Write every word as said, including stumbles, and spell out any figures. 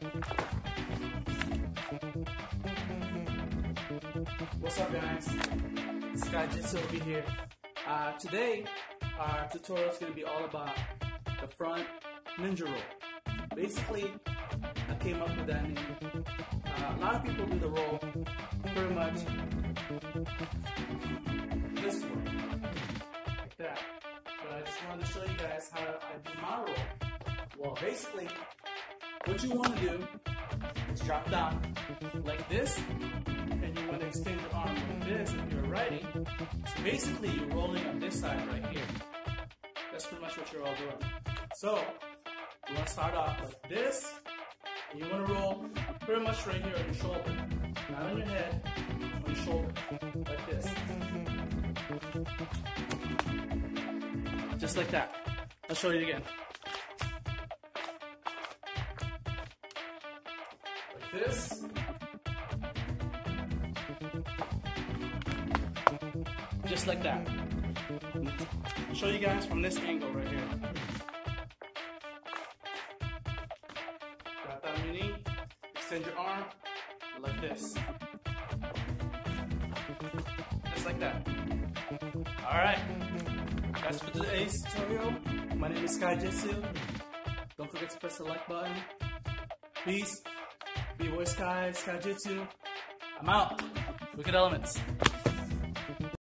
What's up, guys? Sky Jitsu over here. Uh, today, our tutorial is going to be all about the front ninja roll. Basically, I came up with that name. Uh, a lot of people do the roll pretty much this way, like that. But I just wanted to show you guys how I do my roll. Well, basically, what you want to do is drop down like this, and you want to extend your arm like this if you're writing. So basically, you're rolling on this side right here. That's pretty much what you're all doing. So, you want to start off like this, and you want to roll pretty much right here on your shoulder. Not on your head, on your shoulder, like this. Just like that. I'll show you again. Like this. Just like that. I'll show you guys from this angle right here. Grab that on your knee, extend your arm, like this. Just like that. Alright, that's for today's tutorial. My name is Sky Jitsu. Don't forget to press the like button. Peace. B-Boy Sky, Sky Jitsu. I'm out. Wicked Elements.